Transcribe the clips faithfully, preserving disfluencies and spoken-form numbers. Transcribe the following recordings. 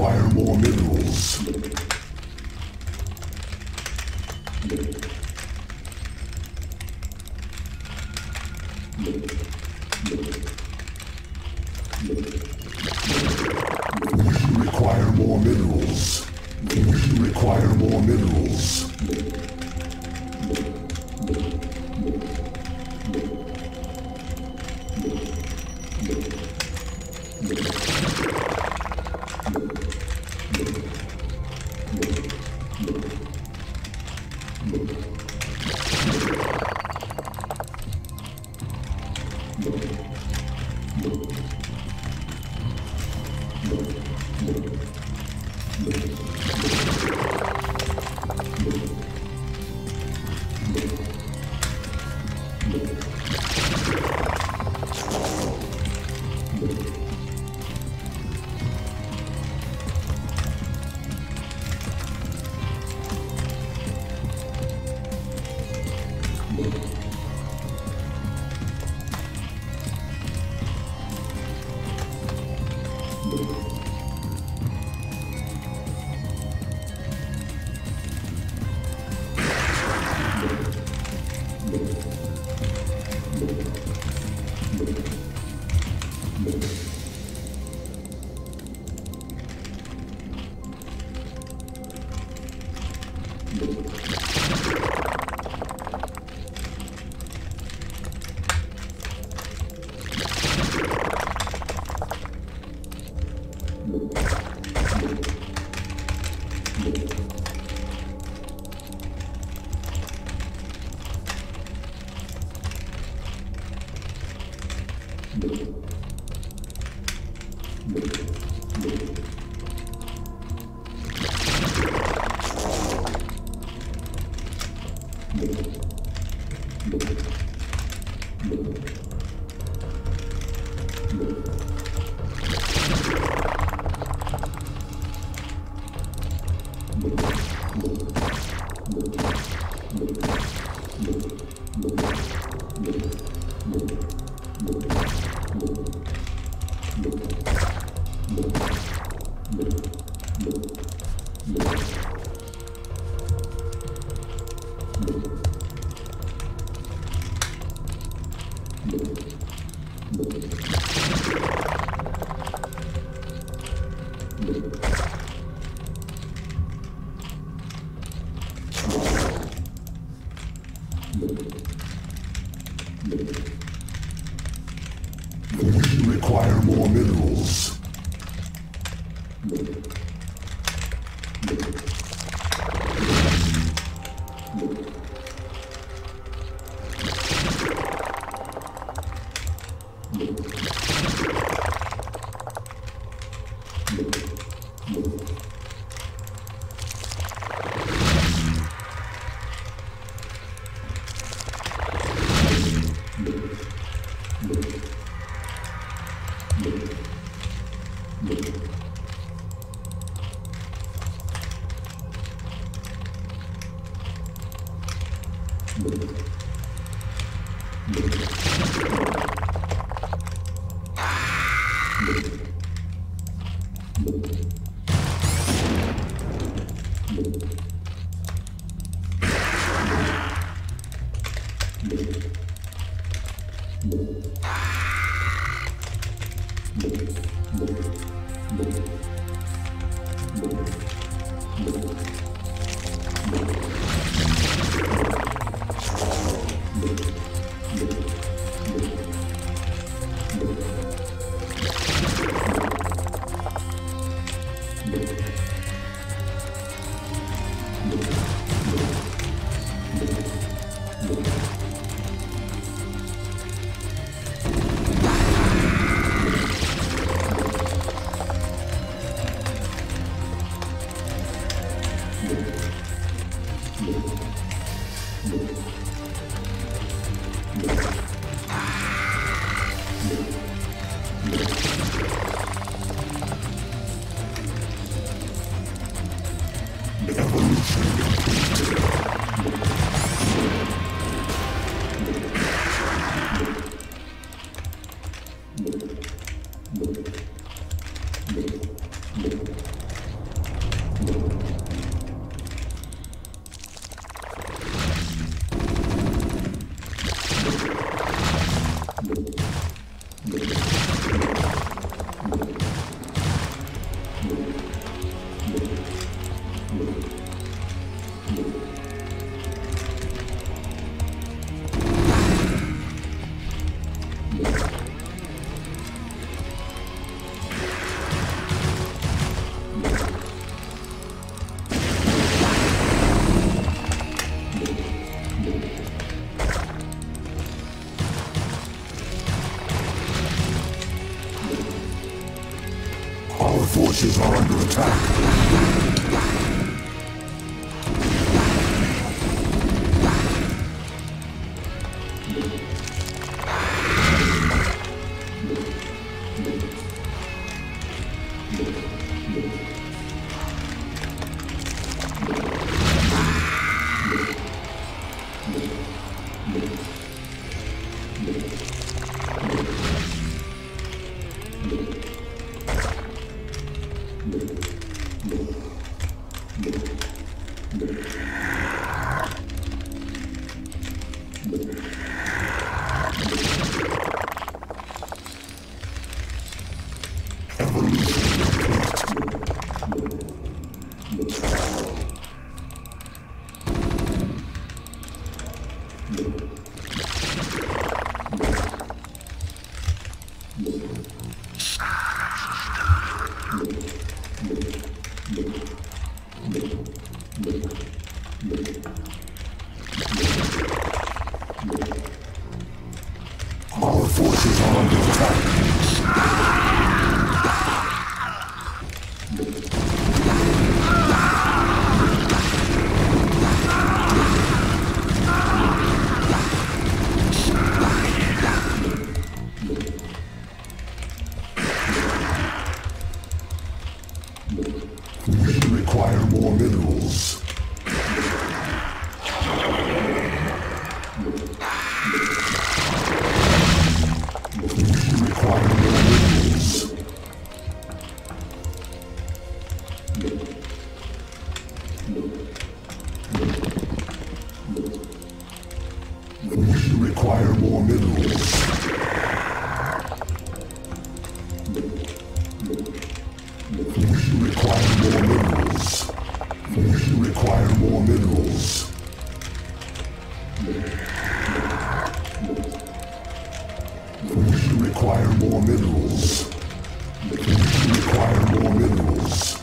require more minerals. We require more minerals. We require more minerals. We require more minerals. Our forces are under attack. We require more minerals. We require more minerals. We require more minerals. We require more minerals. We require more minerals. We require more minerals. We require more minerals.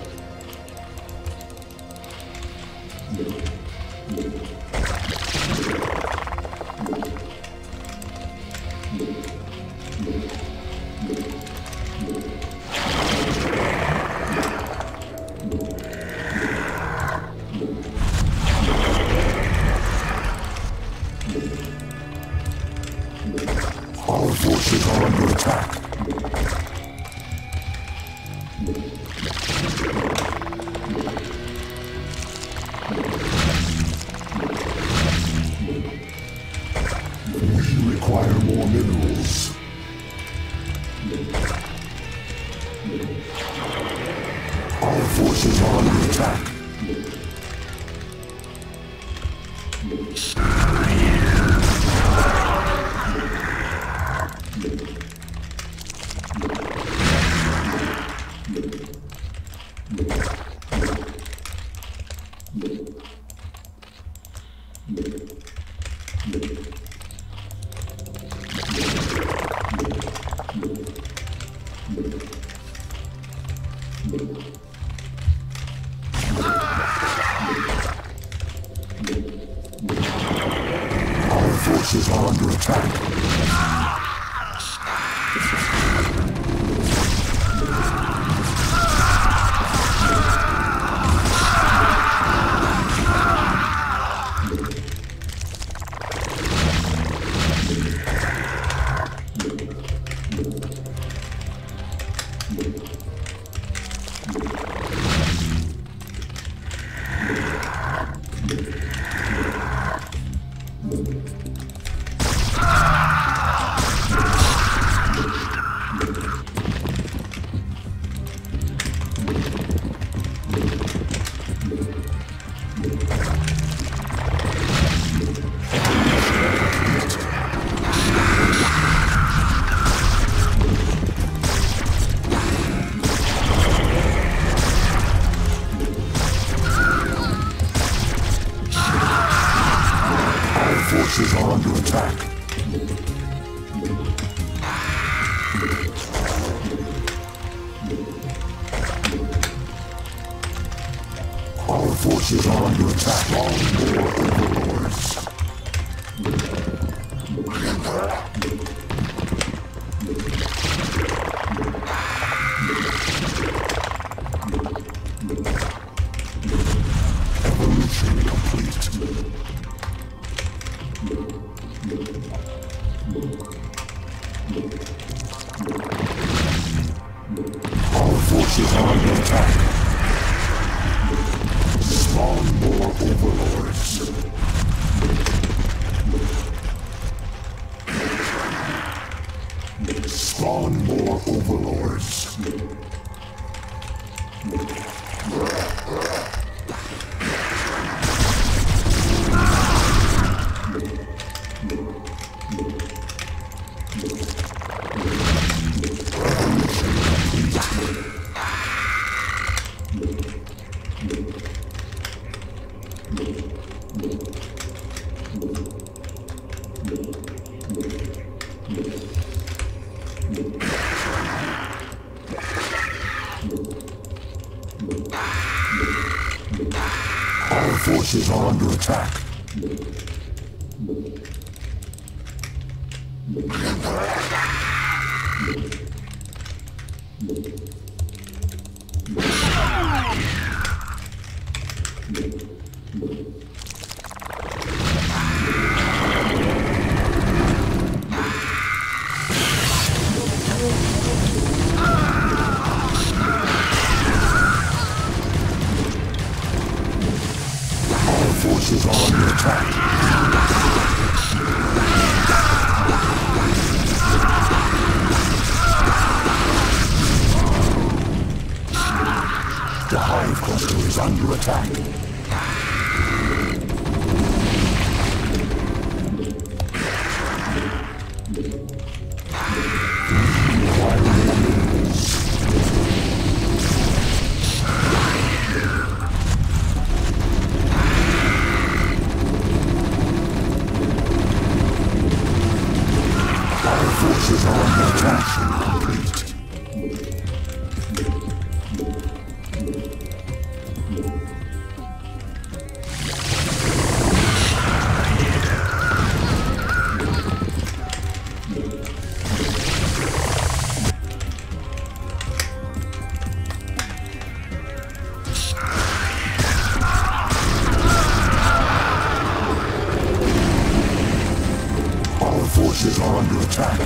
Our forces are under attack. We require more minerals. Our forces are under attack. Our forces are under attack. Forces are under attack. Our forces are under attack. All more overlords. attack. Spawn more overlords. Spawn more overlords. Our forces are under attack. Forces are under attack. The Hive Cluster is under attack. Forces are under attack. Complete. Our forces are under attack.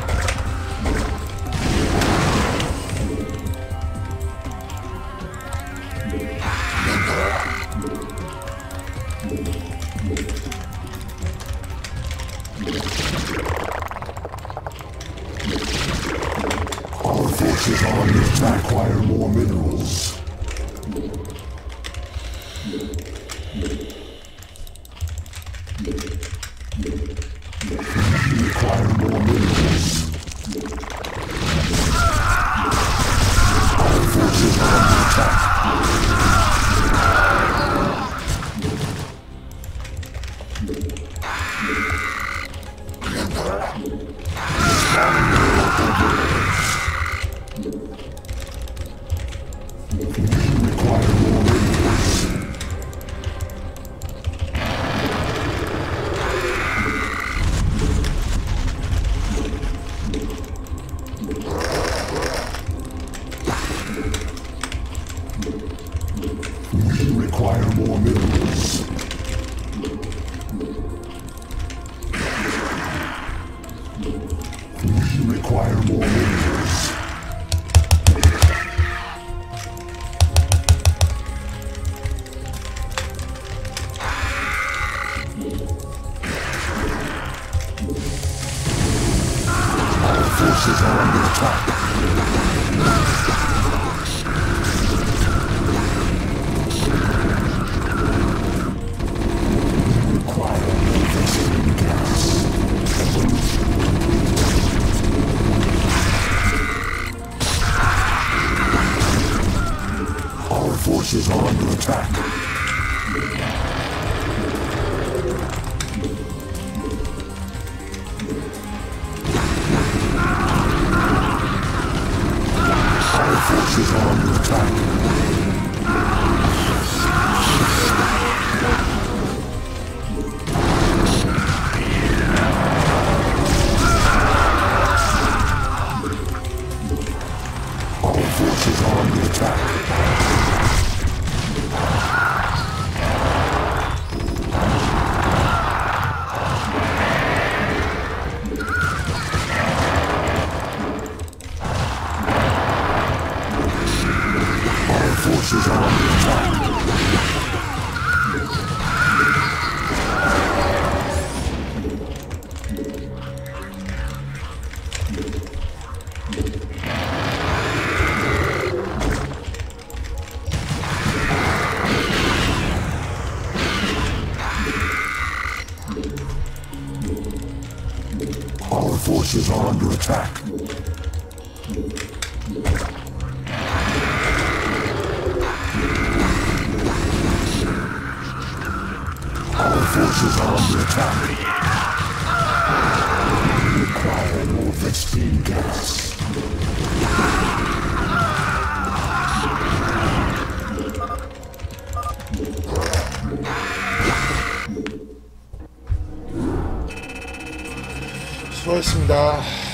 Our forces are under attack. Acquire more minerals. Require more minerals. Our forces are under attack. Require more minerals. We require more minerals. We require more minerals. Our forces are under attack. Forces are under attack. Our forces are under attack. Our forces are under attack. forces are under attack. Our forces are under attack. Our forces are under attack. We require more Vespene gas. 수고하셨습니다.